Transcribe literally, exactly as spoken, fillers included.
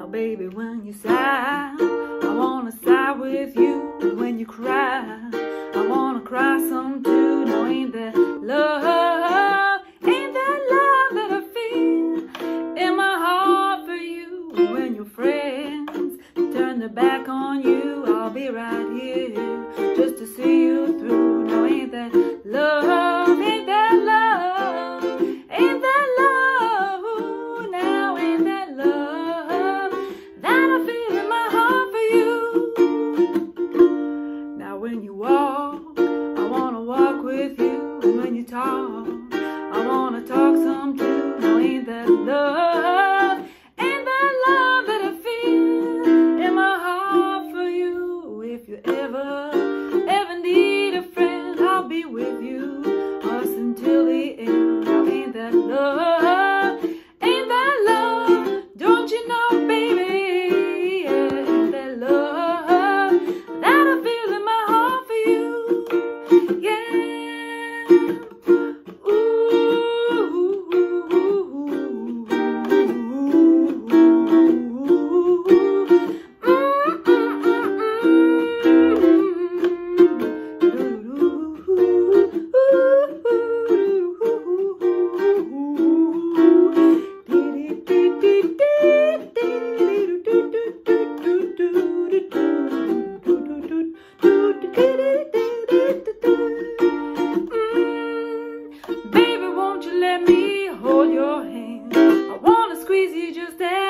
Now baby, when you sigh, I wanna sigh with you. And when you cry, I wanna cry some too. Now ain't that love, ain't that love that I feel in my heart for you? And when your friends turn their back on you, I'll be right here just to see you through. Now ain't that love, ain't that love, ain't that love, ooh, now ain't that love that I feel in my heart for you. Now when you walk, I wanna walk with you. And when you talk, I wanna talk some too. Now ain't that love, ain't that love that I feel in my heart for you. If you ever, ever need a friend, I'll be with you, us until the end. Now ain't that love, ain't that love, don't you know, baby, yeah, ain't that love that I feel in my heart for you, yeah, baby, won't you let me hold your hand? I wanna squeeze you just as